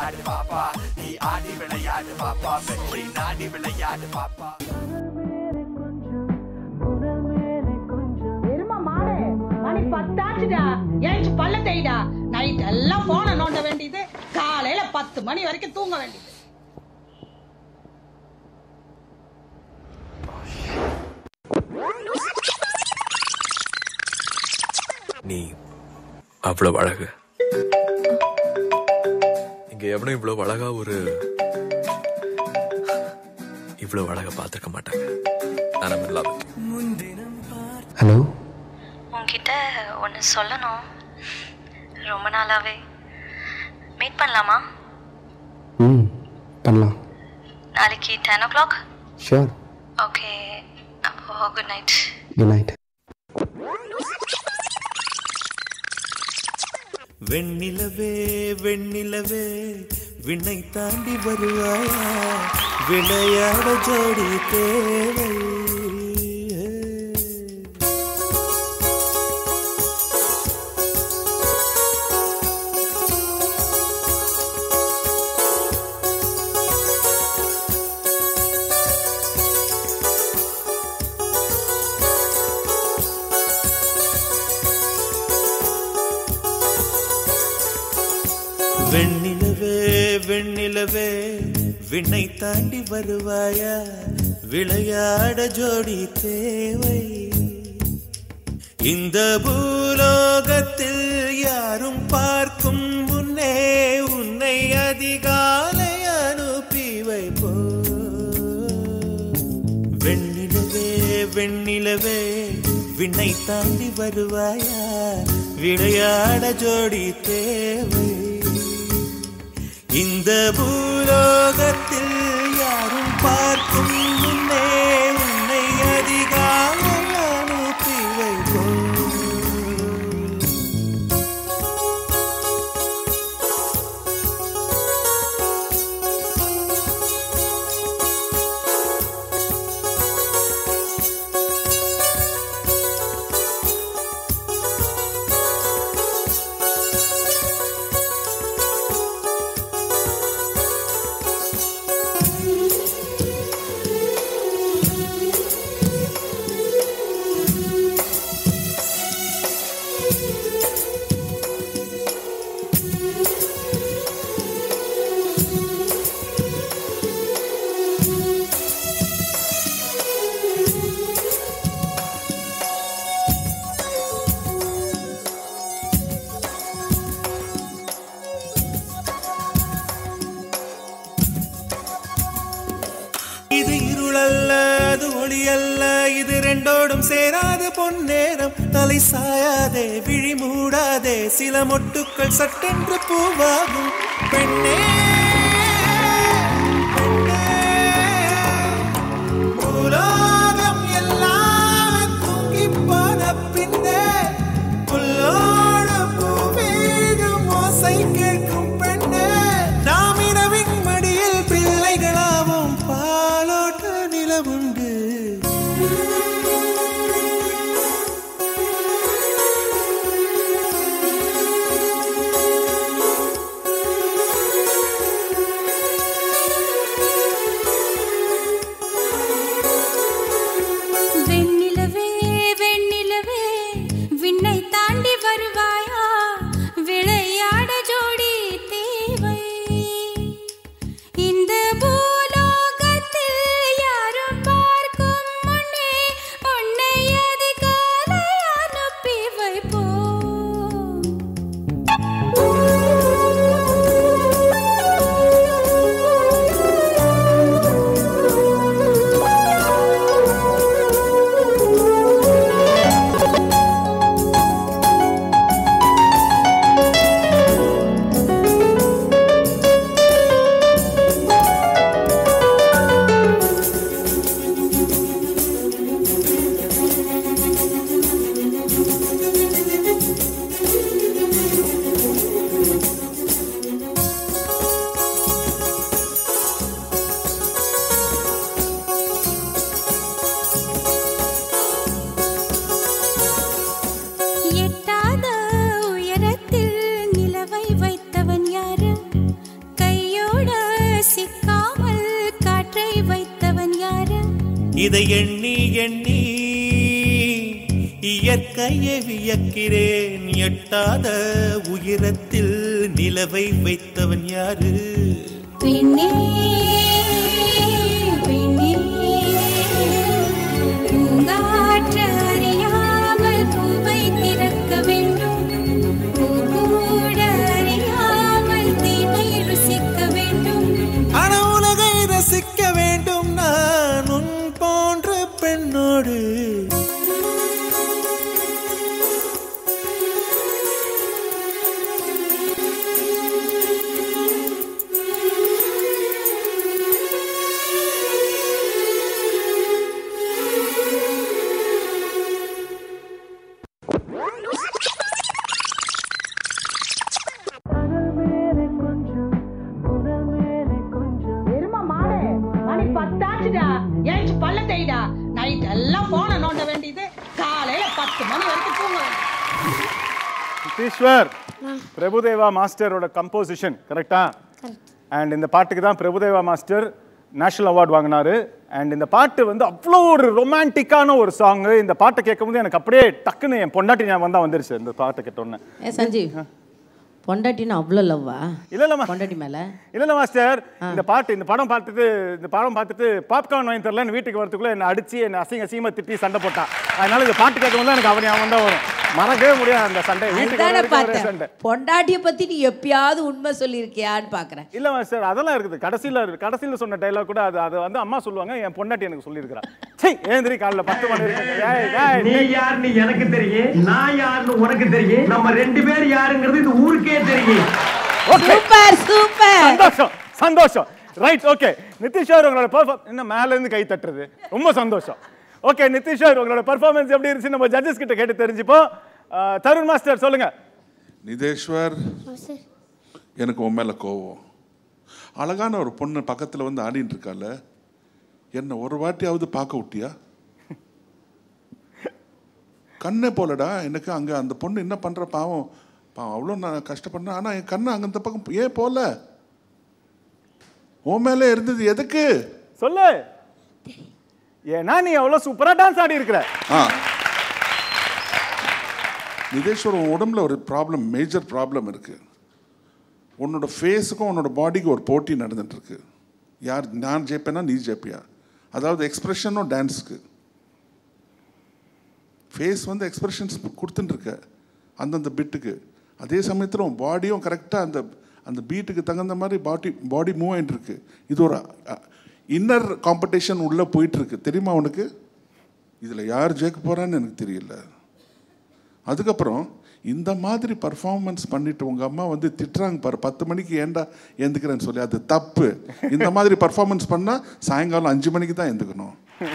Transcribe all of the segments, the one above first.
விளையாடு பாப்பா, நீ ஆடி விளையாடு பாப்பா, வெற்றி நாடி விளையாடு பாப்பா. மணி 10 ஆச்சுடா, ஏஞ்சி பல்ல தேய்டா. நைட் எல்லாம் போன நோண்ட வேண்டியது, காலையில 10 மணி வரைக்கும் தூங்க வேண்டியது. நீ அவ்வளவு அழகு. இங்க எவனும் இவ்வளவு அழகா இவ்வளவு அழகா பார்த்திருக்க மாட்டாங்க. ஹலோ, உன்கிட்ட ஒன்று சொல்லணும். ரொம்ப நாளாவே மீட் பண்ணலாமா? பண்ணலாம். நாளைக்கு 10 o'clock. ஷூர். ஓகே, அப்போ குட் நைட். Good night. வெண்ணிலவே வெண்ணிலவே விண்ணை தாண்டி வருவாயா, விளையாட ஜோடி தேவை. வெண்ணிலவே வெண்ணிலவே விண்ணை தாண்டி வருவாயா, விளையாட ஜோடி தேவை. இந்த பூலோகத்தில் யாரும் பார்க்கும் முன்னே உன்னை அதிகாலை அனுப்பி வைப்போ. வெண்ணிலவே வெண்ணிலவே விண்ணை தாண்டி வருவாயா, விளையாட ஜோடி தேவை. இந்த பூலோகத்தில் யாரும் பார்க்கும் முன்னே உன்னை அதிகாலை அனுப்பி வைப்போம். இது இருளல்ல, அது ஒளியல்ல, இது ரெண்டோடும் சேராத பொன்னேரம். தலை சாயாதே, விழி மூடாதே, சில மொட்டுக்கள் சட்டென்று பூவாகும். பெண்ணே உலகம் எல்லாம் தூங்கி போன பின்னே புல்லோட பூமீகம் ஓசை கேட்கும். பெண்ணே நாம் இரவின் மடியில் பிள்ளைகளாவும் பாலோட்ட நிலவுண்டு. வெண்ணிலவே வெண்ணிலவே விண்ணை தாண்டி வருவாயா, விளையாட ஜோடி தேவை. இந்த பூலோகத்தில் யாரும் பார்க்கும் முன்னே உன்னை அதிகாலை அனுப்பி வைப்போம். இதை எண்ணி எண்ணி இயற்கையை வியக்கிறேன். எட்டாத உயரத்தில் நிலவை வைத்தவன் யாரு? பெண்ணே பெண்ணே பூங்காற்று அறியாமல் பூவை திறக்க வேண்டும். பூக்கூட அறியாமல் தீமை ருசிக்க வேண்டும். ஆனா உலகை ரசிக்க வேண்டும் நான் உன் போன்ற பெண்ணோடு. எருமை மாடு, மணி 10 ஆச்சுடா. ஏஞ்சி பல்ல தேய்டா. நைட் எல்லாம் போன நோண்ட வேண்டியது, காலையில 10 மணி வரைக்கும் தூங்க வேண்டியது. நிதீஸ்வர், பிரபுதேவா மாஸ்டரோட கம்போசிஷன் கரெக்டா? அண்ட் இந்த பாட்டுக்கு தான் பிரபுதேவா மாஸ்டர் நேஷனல் அவார்டு வாங்கினாரு. அண்ட் இந்த பாட்டு வந்து அவ்வளோ ஒரு ரொமான்டிக்கான ஒரு சாங்கு. இந்த பாட்டை கேட்கும்போது எனக்கு அப்படியே டக்குன்னு என் பொண்டாட்டி ஞாபகம் தான் வந்துருச்சு இந்த பாட்டை கேட்டோன்னே. சஞ்சீவ், பொண்டாட்டின்னு அவ்வளோ லவ்வா? இல்ல பொண்டாட்டி மேல இல்ல மாஸ்டர், இந்த படம் பார்த்துட்டு பாப்கார்ன் வாங்கி தரலன்னு வீட்டுக்கு வரதுக்குள்ள என்ன அடிச்சு என்ன அசிங்கமா திட்டி சண்டை போட்டான். அதனால இந்த பாட்டு கேட்கும்போது எனக்கு அவன் ஞாபகம் தான் வரும். மறக்கவே முடியாது அந்த சண்டை. வீட்டுக்கு சண்டை. பொண்டாட்டிய பத்தி நீ எப்பயாவது உண்மை சொல்லியிருக்கியான்னு பாக்குறேன். இல்ல மாஸ்டர், அதெல்லாம் இருக்குது. கடைசியில சொன்ன டைலாக் கூட அது வந்து அம்மா சொல்லுவாங்க, என் பொண்டாட்டி எனக்கு சொல்லியிருக்கிறா. சரி ஏந்திரி, காலைல 10 மணி இருக்கு. நீ யாருன்னு எனக்கு தெரியும், நான் யாருன்னு உனக்கு தெரியும். நம்ம 2 பேர் யாருங்கிறது இந்த ஊருக்கே தெரியும். சூப்பர் சூப்பர், சந்தோஷம். Right, okay. நிதிஷ் உங்களோட இன்னும் மேல இருந்து கை தட்டுறது ரொம்ப சந்தோஷம். ஓகே நிதிஷ், உங்களோட பெர்ஃபார்மன்ஸ் எப்படி இருந்துச்சு நம்ம ஜட்ஜஸ் கிட்ட கேட்டு தெரிஞ்சுப்போம். தருண் மாஸ்டர் சொல்லுங்க. நிதேஷ்வர், எனக்கு உன் மேல கோவம். அழகான ஒரு பொண்ணு பக்கத்துல வந்து ஆடிட்டு இருக்கால, என்ன ஒரு வாட்டியாவது பார்க்க விட்டியா? கண்ணே போலடா எனக்கு. அங்க அந்த பொண்ணு என்ன பண்ற பாவம் அவ்வளோ நான் கஷ்டப்பட்டேன். ஆனா என் கண்ணு அங்க இந்த பக்கம் ஏன் போல? உன் மேல இருந்தது எதுக்கு சொல்லு. ஏன்னா நீ அவ்வளவு சூப்பரா டான்ஸ் ஆடி இருக்கிற. நிதேஷ்வர், உன் உடம்புல ஒரு ப்ராப்ளம், மேஜர் ப்ராப்ளம் இருக்கு. உன்னோட ஃபேஸுக்கும் உன்னோட பாடிக்கும் ஒரு போட்டி நடந்துட்டு இருக்கு. யார் நான் ஜெயிப்பேனா நீ ஜெயிப்பியா? அதாவது எக்ஸ்பிரஷனும் டான்ஸுக்கு. ஃபேஸ் வந்து எக்ஸ்பிரஷன்ஸ் கொடுத்துட்டு இருக்க அந்தந்த பிட்டுக்கு. அதே சமயத்தில் உன் பாடியும் கரெக்டாக அந்த பீட்டுக்கு தகுந்த மாதிரி பாடி மூவ் ஆகிட்டு இருக்கு. இது ஒரு இன்னர் காம்படிஷன் உள்ளே போயிட்டுருக்கு, தெரியுமா உனக்கு? இதில் யார் ஜெயிக்க போகிறான்னு எனக்கு தெரியல. அதுக்கப்புறம் இந்த மாதிரி பர்ஃபார்மன்ஸ் பண்ணிட்டு உங்கள் அம்மா வந்து திட்டுறாங்க பாரு, 10 மணிக்கு ஏண்டா எழுந்துக்கிறேன்னு சொல்லி. அது தப்பு. இந்த மாதிரி பர்ஃபார்மன்ஸ் பண்ணால் சாயங்காலம் 5 மணிக்கு தான் எழுந்துக்கணும்.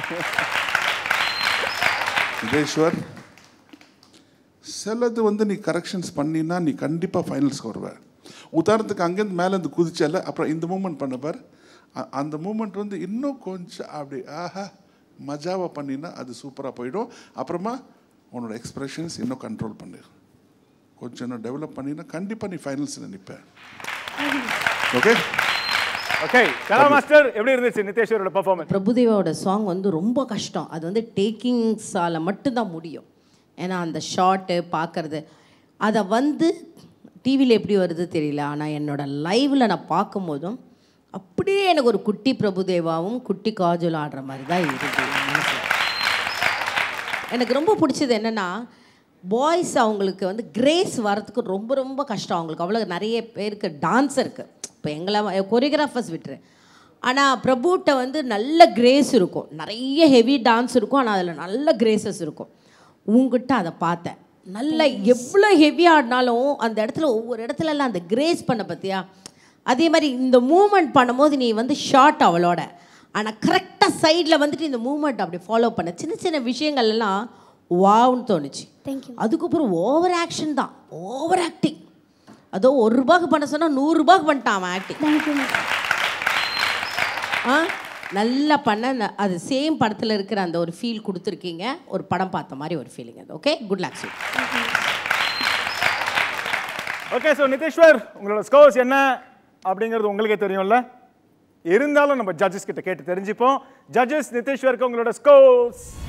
நிதேஷ்வர், சிலது வந்து நீ கரெக்ஷன்ஸ் பண்ணினா நீ கண்டிப்பாக ஃபைனல்ஸ்க்கு வருவ. உதாரணத்துக்கு அங்கேருந்து மேலேருந்து குதிச்சல, அப்புறம் இந்த மூமெண்ட் பண்ண பார். அந்த மூமெண்ட் வந்து இன்னும் கொஞ்சம் அப்படி மஜாவாக பண்ணினா அது சூப்பராக போயிடும். அப்புறமா உன்னோட எக்ஸ்பிரஷன்ஸ் இன்னும் கண்ட்ரோல் பண்ணு. கொஞ்சம் இன்னும் டெவலப் பண்ணினா கண்டிப்பாக நீ ஃபைனல்ஸில் நிற்ப. Okay okay. கலா மாஸ்டர், எப்படி இருந்துச்சு நிதேஷ்வரோட பெர்ஃபார்மன்ஸ்? பிரபுதேவாவோட சாங் வந்து ரொம்ப கஷ்டம். அது வந்து டேக்கிங்ஸால் மட்டும்தான் முடியும். ஏன்னா அந்த ஷார்ட்டு பார்க்கறது அதை வந்து டிவியில் எப்படி வருது தெரியல. ஆனால் என்னோட லைவில் நான் பார்க்கும்போதும் அப்படியே எனக்கு ஒரு குட்டி பிரபுதேவாவும் குட்டி காஜல் ஆடுற மாதிரி தான் இருக்குது. எனக்கு ரொம்ப பிடிச்சது என்னென்னா, பாய்ஸ் அவங்களுக்கு வந்து கிரேஸ் வரத்துக்கு ரொம்ப ரொம்ப கஷ்டம். அவங்களுக்கு அவ்வளோ நிறைய பேருக்கு டான்ஸ் இருக்குது. இப்போ எங்களை கொரியோகிராஃபர்ஸ் விட்டுரு, ஆனால் பிரபுட்ட வந்து நல்ல கிரேஸ் இருக்கும். நிறைய ஹெவி டான்ஸ் இருக்கும், ஆனால் அதில் நல்ல கிரேசஸ் இருக்கும். உங்ககிட்ட அதை பார்த்தேன். நல்ல எவ்வளோ ஹெவி ஆடினாலும் அந்த இடத்துல ஒவ்வொரு இடத்துலலாம் அந்த கிரேஸ் பண்ண பார்த்தியா? அதே மாதிரி இந்த மூமெண்ட் பண்ணும்போது நீ வந்து ஷார்ட் அவளோட, ஆனால் கரெக்டாக சைடில் வந்துட்டு இந்த மூமெண்ட் அப்படி ஃபாலோ பண்ண சின்ன சின்ன விஷயங்கள்லாம் வாவ்னு தோணுச்சு. அதுக்கப்புறம் ஓவர் ஆக்ஷன் தான், ஓவர் ஆக்டிங். அதோ ₹1 பண்ண சொன்னால் ₹100 பண்ணிட்டான் அவன் ஆக்டிங். நல்லா பண்ண. அது சேம் படத்தில் இருக்கிற அந்த ஒரு ஃபீல் கொடுத்துருக்கீங்க. ஒரு படம் பார்த்த மாதிரி ஒரு ஃபீலிங் அது. Okay, good luck. Okay, so Nitheshwar, உங்களோட ஸ்கோர்ஸ் என்ன அப்படிங்கிறது உங்களுக்கே தெரியும்ல? இருந்தாலும் நம்ம ஜட்ஜஸ் கிட்ட கேட்டு தெரிஞ்சுப்போம். ஜட்ஜஸ் நிதேஷ்வருக்கு உங்களோட ஸ்கோர்ஸ்.